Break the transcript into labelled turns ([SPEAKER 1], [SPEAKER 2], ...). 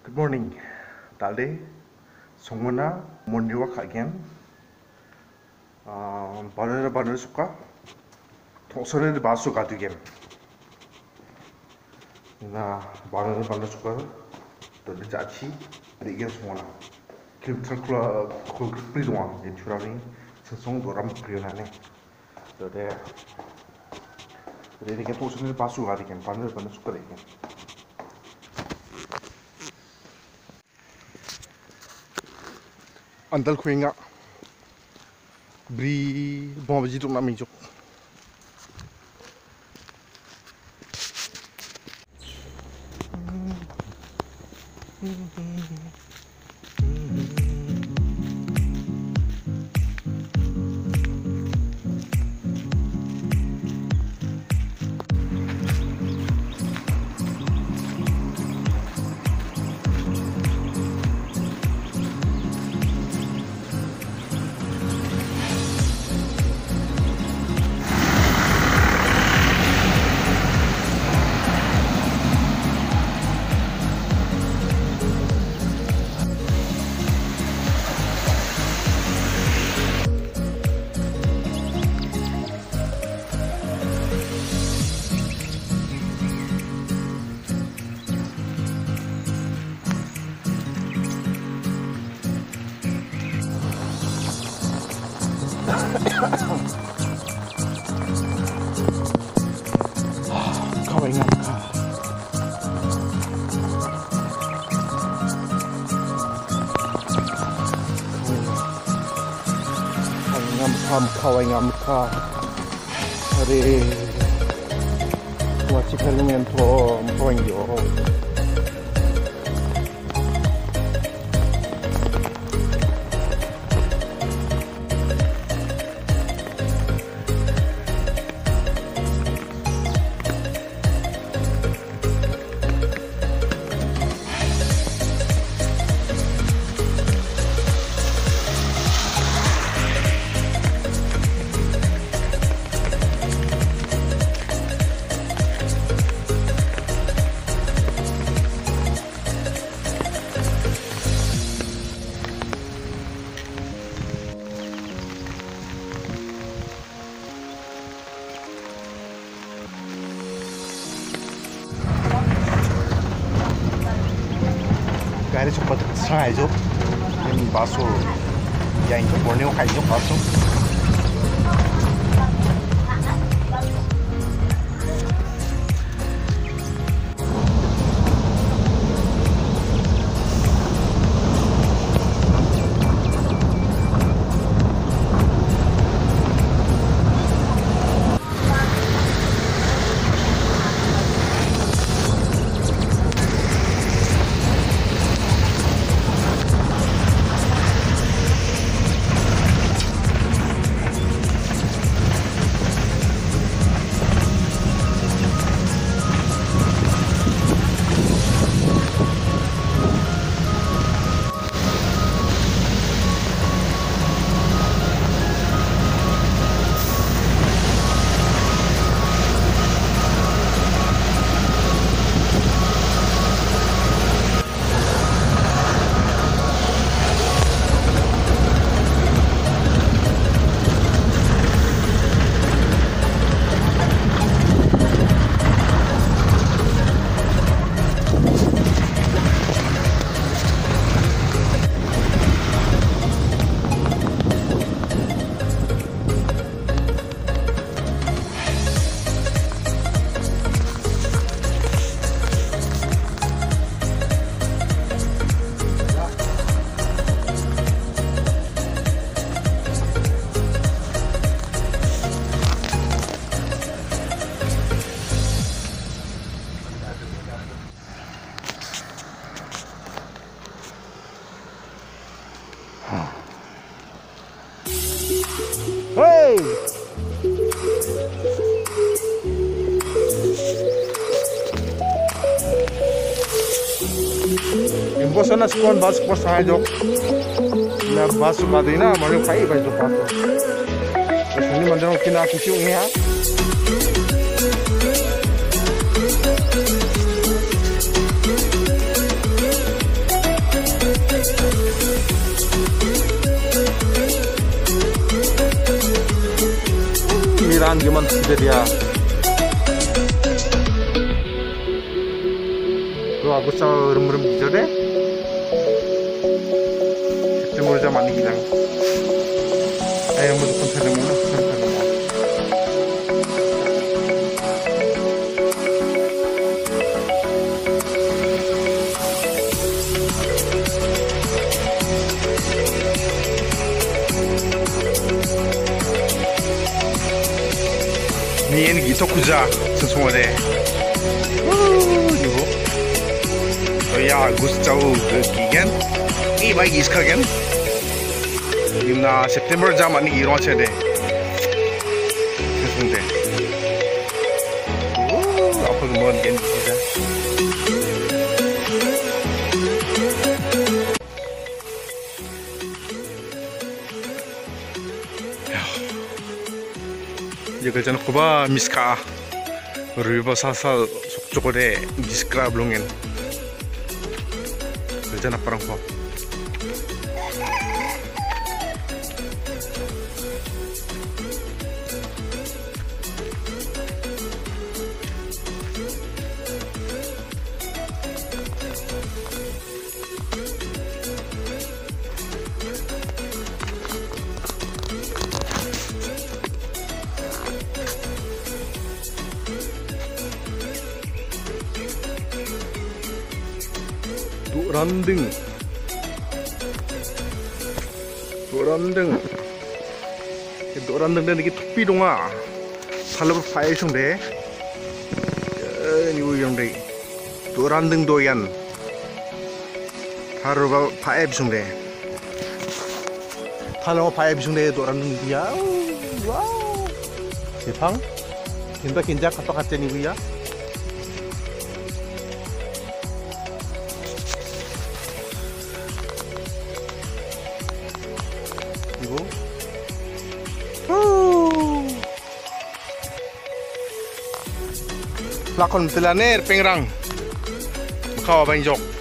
[SPEAKER 1] Good morning. Tale, songmana morning walk again. Banana suka. Tongsore basu katu again. Na banana suka. Tadi caci. Again semua. Kilometer kula beri doang. Jadi curang ni sesong Dorambokgri nane. Jadi kita tongsore basu katu again. Banana suka again. Andal kuinga beri bom biji tu nak minjuk. Kawai ngam ka. Hari wajib kalian tuh poin yo. Gari cepat serang aja, ini basuh, yang itu Borneo kayu basuh. Hey! Imposan na skon bus ko sa jok. Na bus ba din na mari khai ba jok pa. Sini mandang kina kisiu ni ha. sudah dia. Tuh aku tahu rem-rem gitu deh. September zaman ini bilang. Ayo masuk konser mana? Ini gitu kuja sesuatu deh. Ibu. Oh ya, gus jauh ke kian. Ini baik is kagen. Dimana September zaman ini iron cede. Sesuatu deh. Apa kemudian kian kuja? Jaga jangan kuba miska, riba sasa sokcokode miska blongin. Jangan perang kau. Dorandeng dan dikit tepi dong ah. Kalau berfire sung deh, ni yang deh. Dorandeng doyan. Harus berfire sung deh. Kalau berfire sung deh dorandeng dia, wow. Sepang, kita kinjak atau kaca ni ya. Ibu. Lakon telaner pengrang. Kau apa injok?